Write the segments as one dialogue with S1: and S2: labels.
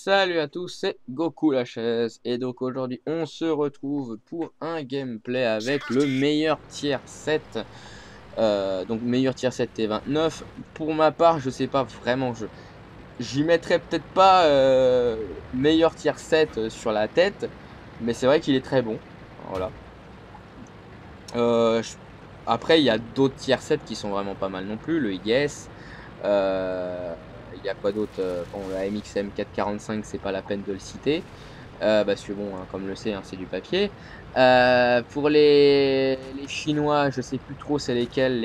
S1: Salut à tous, c'est Goku la chaise et donc aujourd'hui on se retrouve pour un gameplay avec le meilleur tier 7 donc meilleur tier 7 T29. Pour ma part je sais pas vraiment, j'y mettrais peut-être pas meilleur tier 7 sur la tête, mais c'est vrai qu'il est très bon, voilà. Euh, je- Après il y a d'autres tier 7 qui sont vraiment pas mal non plus, le Yes. Il y a quoi d'autre? Bon, la MXM 445, c'est pas la peine de le citer. Parce que bon, hein, comme le sait, hein, c'est du papier. Pour les Chinois, je sais plus trop c'est lesquels,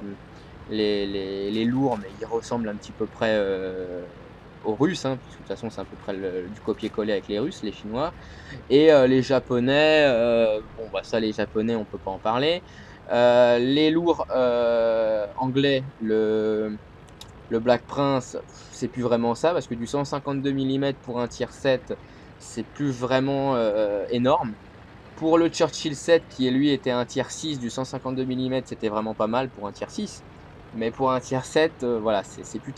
S1: les lourds, mais ils ressemblent un petit peu près aux Russes, hein, parce que de toute façon, c'est à peu près du copier-coller avec les Russes, les Chinois. Et les Japonais, bon, bah ça, les Japonais, on peut pas en parler. Les lourds anglais, le Black Prince, c'est plus vraiment ça, parce que du 152 mm pour un tier 7, c'est plus vraiment énorme. Pour le Churchill 7, qui lui était un tier 6, du 152 mm, c'était vraiment pas mal pour un tier 6. Mais pour un tier 7, voilà, c'est plus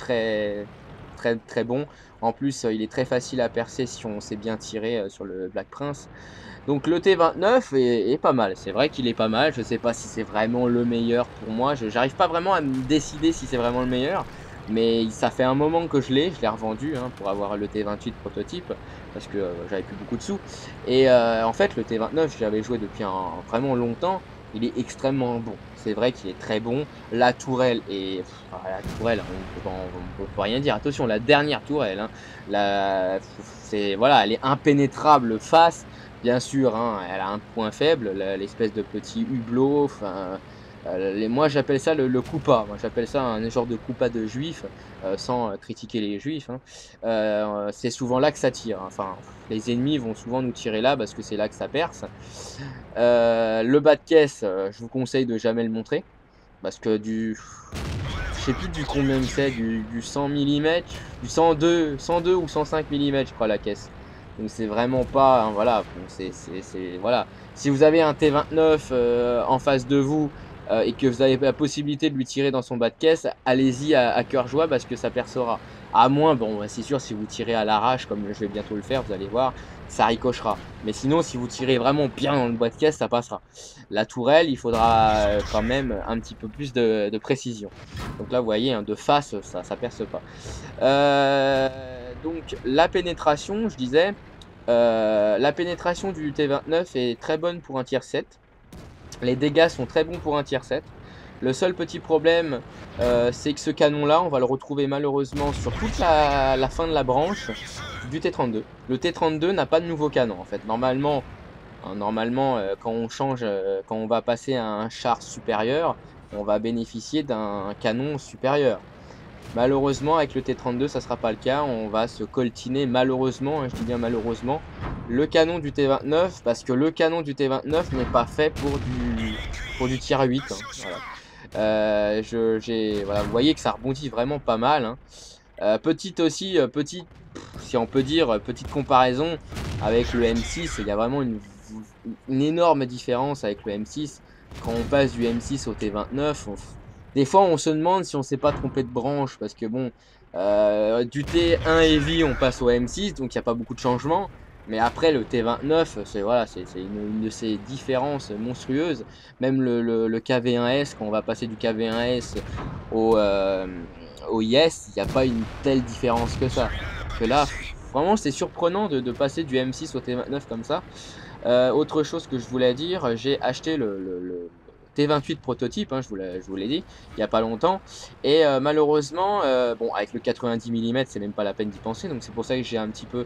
S1: très bon. En plus, il est très facile à percer si on sait bien tirer sur le Black Prince. Donc le T29 est pas mal, c'est vrai qu'il est pas mal, je sais pas si c'est vraiment le meilleur pour moi, j'arrive pas vraiment à me décider si c'est vraiment le meilleur, mais ça fait un moment que je l'ai revendu hein, pour avoir le T28 prototype, parce que j'avais plus beaucoup de sous, et en fait le T29 j'avais joué depuis vraiment longtemps, il est extrêmement bon, c'est vrai qu'il est très bon, la tourelle est... la tourelle, on peut rien dire, attention la dernière tourelle, hein, voilà, elle est impénétrable face. Bien sûr, hein, elle a un point faible, l'espèce de petit hublot. Enfin, moi j'appelle ça le coupa. Moi j'appelle ça un genre de coupa de juif, sans critiquer les juifs. Hein. C'est souvent là que ça tire. Hein. Enfin, les ennemis vont souvent nous tirer là parce que c'est là que ça perce. Le bas de caisse, je vous conseille de jamais le montrer parce que je sais plus du combien c'est, du 100 mm, du 102 ou 105 mm, je crois, la caisse. Donc c'est vraiment pas, hein, voilà, bon, voilà. Si vous avez un T29 en face de vous et que vous avez la possibilité de lui tirer dans son bas de caisse, allez-y à cœur joie parce que ça percera. À moins, bon, c'est sûr, si vous tirez à l'arrache, comme je vais bientôt le faire, vous allez voir, ça ricochera. Mais sinon, si vous tirez vraiment bien dans le bois de caisse, ça passera. La tourelle, il faudra quand même un petit peu plus de précision. Donc là, vous voyez, hein, de face, ça perce pas. Donc la pénétration, je disais, la pénétration du T29 est très bonne pour un tier 7. Les dégâts sont très bons pour un tier 7. Le seul petit problème, c'est que ce canon-là, on va le retrouver malheureusement sur toute la fin de la branche du T32. Le T32 n'a pas de nouveau canon en fait. Normalement, quand on change, quand on va passer à un char supérieur, on va bénéficier d'un canon supérieur. Malheureusement, avec le T32, ça ne sera pas le cas. On va se coltiner malheureusement, hein, je dis bien malheureusement, le canon du T29 parce que le canon du T29 n'est pas fait pour du tier 8. Hein, voilà. Voilà, vous voyez que ça rebondit vraiment pas mal. Hein. Petite aussi, si on peut dire, petite comparaison avec le M6, il y a vraiment une énorme différence avec le M6. Quand on passe du M6 au T29, des fois on se demande si on s'est pas trompé de branche parce que bon, du T1 Heavy on passe au M6, donc il n'y a pas beaucoup de changements. Mais après le T29, c'est voilà, c'est une de ces différences monstrueuses. Même le KV1S, quand on va passer du KV1S au, au Yes, il n'y a pas une telle différence que ça. Que là, vraiment, c'est surprenant de passer du M6 au T29 comme ça. Autre chose que je voulais dire, j'ai acheté le T28 prototype, hein, je vous l'ai dit, il n'y a pas longtemps. Et malheureusement, bon, avec le 90 mm, c'est même pas la peine d'y penser. Donc c'est pour ça que j'ai un petit peu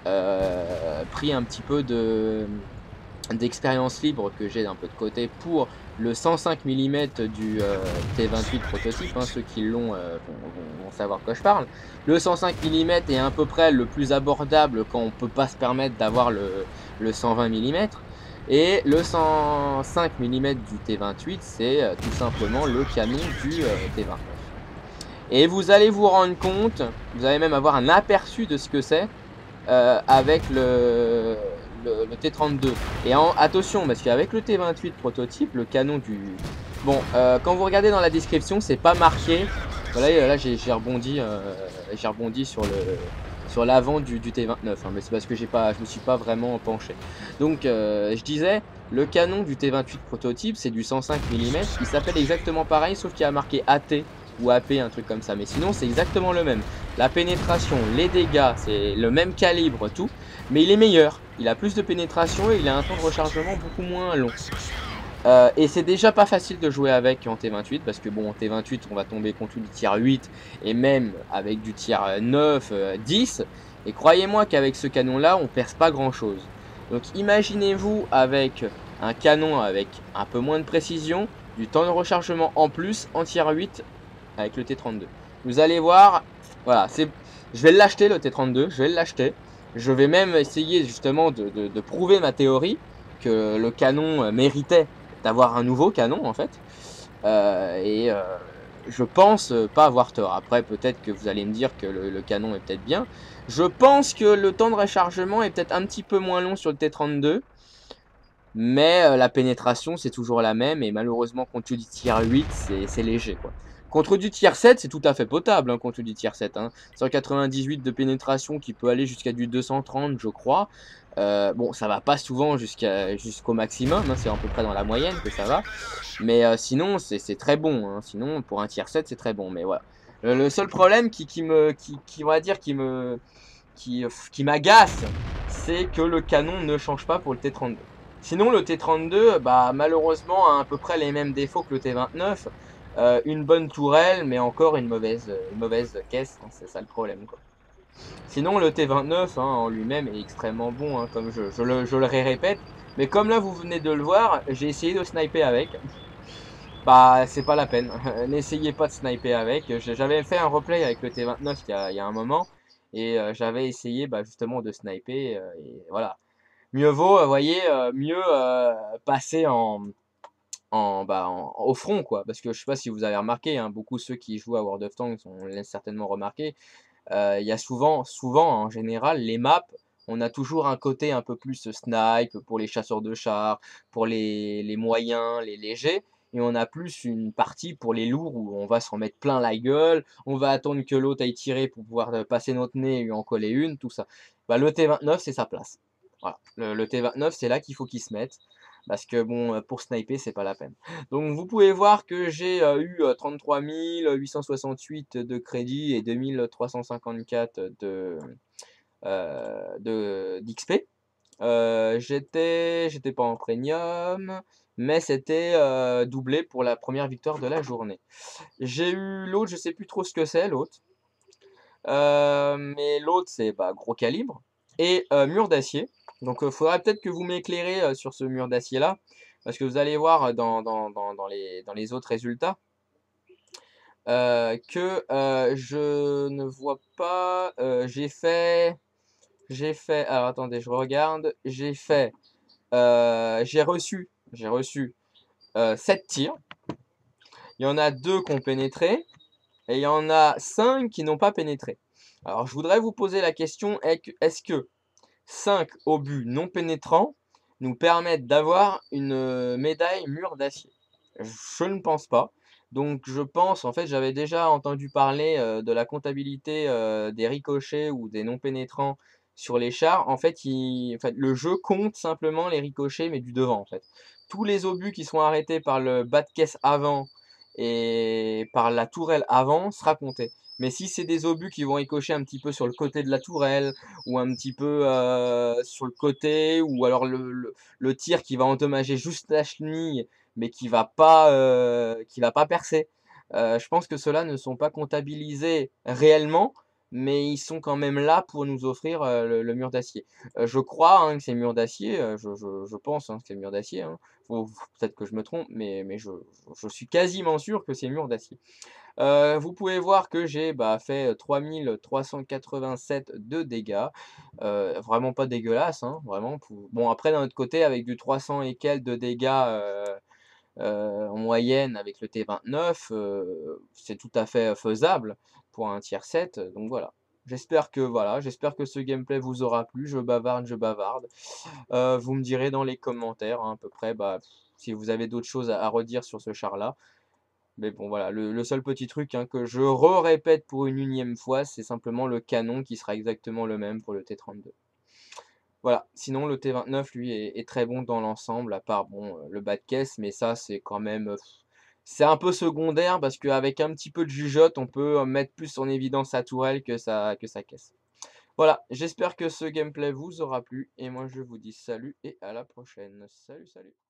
S1: pris un petit peu d'expérience libre que j'ai un peu de côté pour le 105 mm du T28 prototype, hein, ceux qui l'ont vont savoir de quoi je parle. Le 105 mm est à peu près le plus abordable quand on peut pas se permettre d'avoir le 120 mm. Et le 105 mm du T28, c'est tout simplement le canon du T29. Et vous allez vous rendre compte, vous allez même avoir un aperçu de ce que c'est avec le T32. Et attention, parce qu'avec le T28 prototype, le canon du... Bon, quand vous regardez dans la description, c'est pas marqué. Voilà, là j'ai rebondi sur sur l'avant du T29, hein, mais c'est parce que je me suis pas vraiment penché. Donc je disais, le canon du T28 prototype, c'est du 105 mm, il s'appelle exactement pareil, sauf qu'il y a marqué AT ou AP, un truc comme ça, mais sinon c'est exactement le même. La pénétration, les dégâts, c'est le même calibre, tout, mais il est meilleur. Il a plus de pénétration et il a un temps de rechargement beaucoup moins long. Et c'est déjà pas facile de jouer avec en T28 parce que bon, en T28 on va tomber contre du tier 8 et même avec du tier 9, 10. Et croyez-moi qu'avec ce canon là on perce pas grand chose. Donc imaginez-vous avec un canon avec un peu moins de précision, du temps de rechargement en plus en tier 8 avec le T32. Vous allez voir, voilà, je vais l'acheter le T32, je vais l'acheter. Je vais même essayer justement de prouver ma théorie que le canon méritait d'avoir un nouveau canon en fait. Et je pense pas avoir tort. Après, peut-être que vous allez me dire que le canon est peut-être bien. Je pense que le temps de rechargement est peut-être un petit peu moins long sur le T32. Mais la pénétration, c'est toujours la même. Et malheureusement, contre du tier 8, c'est léger, quoi. Contre du tier 7, c'est tout à fait potable, hein, contre du tier 7. Hein. 198 de pénétration qui peut aller jusqu'à du 230, je crois. Bon, ça va pas souvent jusqu'au maximum. Hein, c'est à peu près dans la moyenne que ça va. Mais sinon, c'est très bon. Hein. Sinon, pour un tier 7, c'est très bon. Mais voilà. Le seul problème on va dire, qui m'agace, c'est que le canon ne change pas pour le T32. Sinon, le T32, bah, malheureusement, a à peu près les mêmes défauts que le T29. Une bonne tourelle, mais encore une mauvaise caisse. Hein, c'est ça le problème, quoi. Sinon, le T29 hein, en lui-même est extrêmement bon, hein, comme je le répète. Mais comme là, vous venez de le voir, j'ai essayé de sniper avec. Bah, c'est pas la peine. N'essayez pas de sniper avec. J'avais fait un replay avec le T29 il y a un moment. Et j'avais essayé bah, justement de sniper. Et voilà. Mieux vaut, vous voyez, mieux passer au front, quoi. Parce que je sais pas si vous avez remarqué, hein, beaucoup ceux qui jouent à World of Tanks ont certainement remarqué. Il y a souvent, en général, les maps, on a toujours un côté un peu plus snipe pour les chasseurs de chars, pour les moyens, les légers. Et on a plus une partie pour les lourds où on va s'en mettre plein la gueule, on va attendre que l'autre aille tirer pour pouvoir passer notre nez et lui en coller une, tout ça. Bah, le T29, c'est sa place. Voilà. Le T29, c'est là qu'il faut qu'il se mette. Parce que bon, pour sniper, c'est pas la peine. Donc vous pouvez voir que j'ai eu 33 868 de crédit et 2354 d'XP. J'étais pas en premium, mais c'était doublé pour la première victoire de la journée. J'ai eu l'autre, je sais plus trop ce que c'est l'autre. Mais l'autre c'est bah, gros calibre et mur d'acier. Donc il faudrait peut-être que vous m'éclairez sur ce mur d'acier là. Parce que vous allez voir dans les autres résultats que je ne vois pas. Alors attendez, je regarde. J'ai reçu 7 tirs. Il y en a 2 qui ont pénétré et il y en a 5 qui n'ont pas pénétré. Alors je voudrais vous poser la question est-ce que 5 obus non pénétrants nous permettent d'avoir une médaille mur d'acier? Je ne pense pas. Donc je pense, en fait, j'avais déjà entendu parler de la comptabilité des ricochets ou des non pénétrants sur les chars. En fait, le jeu compte simplement les ricochets, mais du devant, en fait. Tous les obus qui sont arrêtés par le bas de caisse avant et par la tourelle avant sera compté. Mais si c'est des obus qui vont ricocher un petit peu sur le côté de la tourelle, ou un petit peu sur le côté, ou alors le tir qui va endommager juste la chenille, mais qui va pas percer. Je pense que ceux-là ne sont pas comptabilisés réellement, mais ils sont quand même là pour nous offrir le mur d'acier. Je crois hein, que c'est mur d'acier, je pense hein, que c'est mur d'acier. Hein. Peut-être que je me trompe, mais je suis quasiment sûr que c'est mur d'acier. Vous pouvez voir que j'ai bah, fait 3387 de dégâts. Vraiment pas dégueulasse, hein, vraiment. Bon, après, d'un autre côté, avec du 300 et quelques de dégâts en moyenne avec le T29, c'est tout à fait faisable pour un tier 7. Donc voilà. J'espère que ce gameplay vous aura plu. Je bavarde, je bavarde. Vous me direz dans les commentaires hein, à peu près bah, si vous avez d'autres choses à redire sur ce char-là. Mais bon voilà, le seul petit truc, hein, que je répète pour une unième fois, c'est simplement le canon qui sera exactement le même pour le T32. Voilà, sinon le T29 lui est très bon dans l'ensemble, à part bon, le bas de caisse, mais ça c'est quand même, c'est un peu secondaire parce qu'avec un petit peu de jugeote, on peut, mettre plus en évidence sa tourelle que sa caisse. Voilà, j'espère que ce gameplay vous aura plu et moi je vous dis salut et à la prochaine. Salut, salut.